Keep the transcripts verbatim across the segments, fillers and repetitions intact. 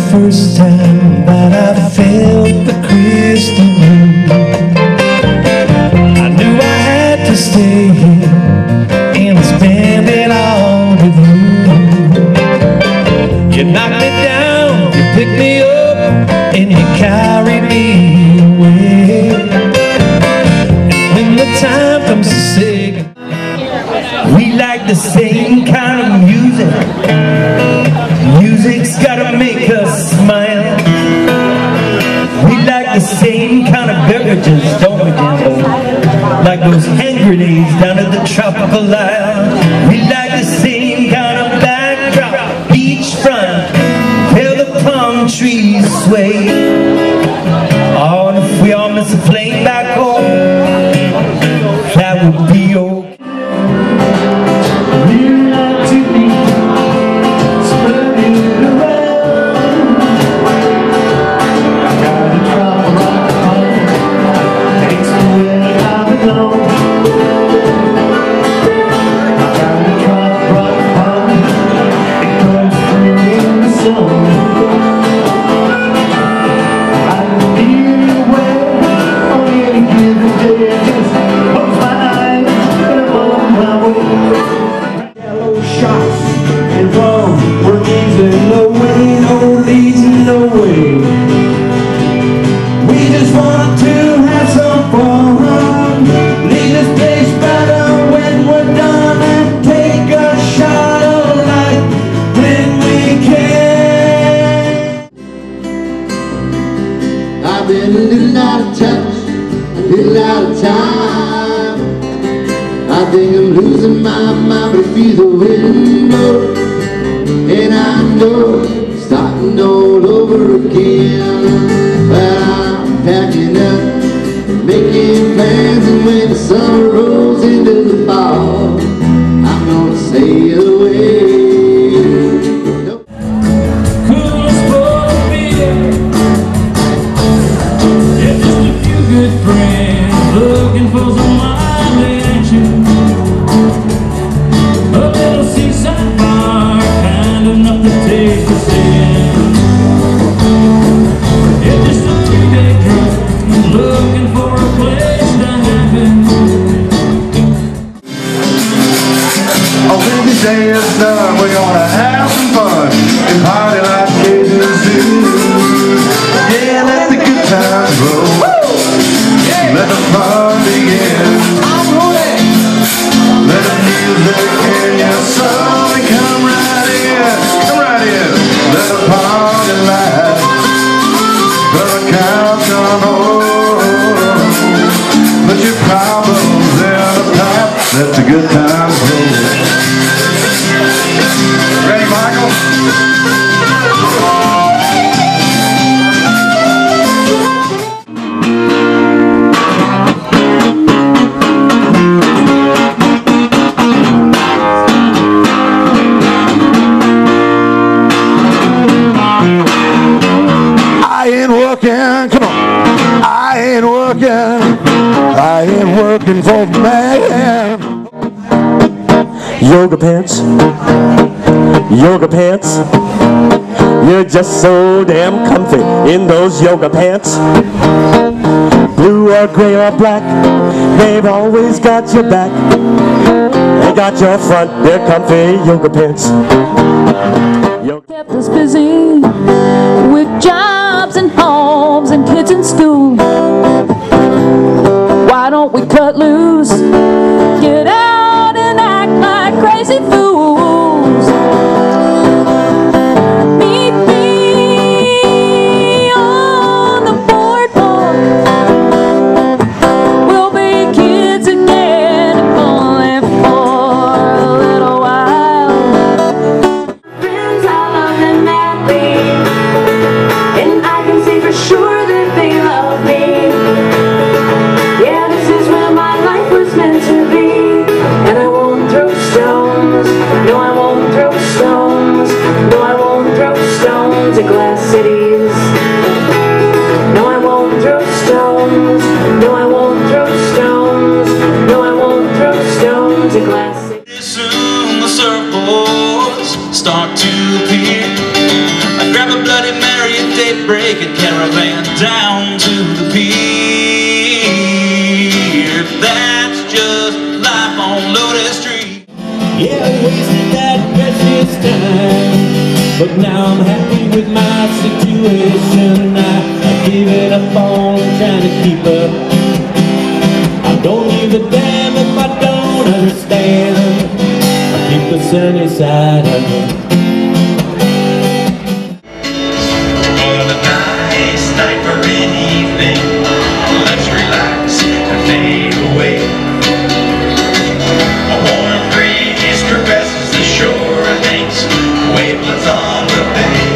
first time that I felt the crystal moon, I knew I had to stay here and spend it all with you. You knocked me down, you picked me up, and you carried me away. And when the time comes to say goodbye, we like the same kind of music. Music's gotta make us smile. We like the same kind of beverages, don't we, Jimbo? Like those hand grenades down at the tropical isle. We like the same kind of backdrop, beachfront, where the palm trees sway. Oh, and if we all miss a plane back home, that would be okay. Been a little out of touch, a little out of time. I think I'm losing my mind, but I feel the wind blow, and I know I'm starting all over again. But I'm packing up, making plans, and when the summer rolls into the fall, I'm gonna sail away. Day is done, we're gonna have some fun and party like kids do. Yeah, let the good times roll. Let the fun begin. Let the music in your soul and come right in, come right in. Let the party light, let the couch on hold. Put your problems in the pipe, let the good times roll. Ready, Michael? I ain't working, come on. I ain't working. I ain't working for man. Yoga pants, yoga pants. You're just so damn comfy in those yoga pants. Blue or gray or black, they've always got your back. They got your front, they're comfy yoga pants. Yoga. Kept us busy with jobs and homes and kids in school. Why don't we cut loose, get out and act like crazy fools? Meet me on the boardwalk. We'll be kids again, if only for a little while. Friends, I love them madly, and I can say for sure that they love me. Yeah, this is where my life was meant but now I'm happy with my situation. I, I give it up on trying to keep up. I don't give a damn if I don't understand. I keep the sunny side up. What a nice night for an evening. Let's relax and fade away. A warm breeze caresses the shore and makes wavelets on the bay.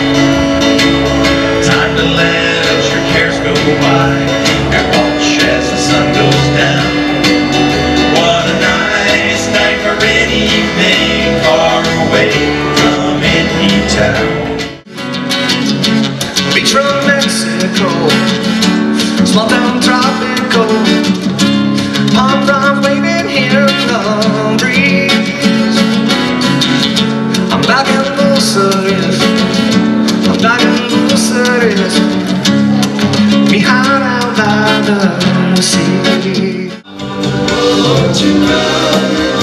Time to let your cares go by and watch as the sun goes down. What a nice night for an evening far away from any town. Beach from Mexico, small town tropical, palm fronds waving here in the breeze. I'm back in Buffett, I'm back in Buffett, behind out by the sea. Won't you love me?